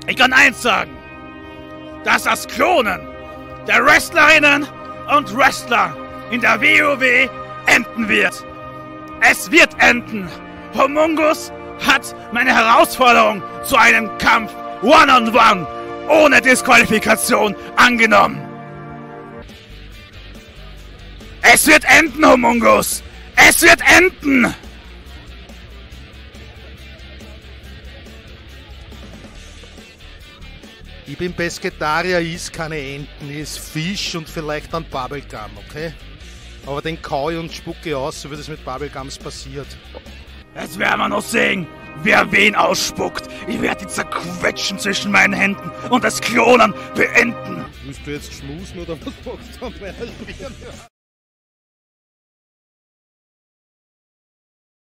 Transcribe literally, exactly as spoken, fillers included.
Ich kann eins sagen, dass das Klonen der Wrestlerinnen und Wrestler in der WoW enden wird. Es wird enden. Homungus hat meine Herausforderung zu einem Kampf One-on-One ohne Disqualifikation angenommen. Es wird enden, Homungus. Es wird enden. Ich bin Pesketarier, is keine Enten, is Fisch und vielleicht dann Bubblegum, okay? Aber den kau ich und spucke aus, so wie das mit Bubblegums passiert. Jetzt werden wir noch sehen, wer wen ausspuckt. Ich werde die zerquetschen zwischen meinen Händen und das Klonen beenden. Willst du jetzt schmusen oder was machst du an meiner Stirn?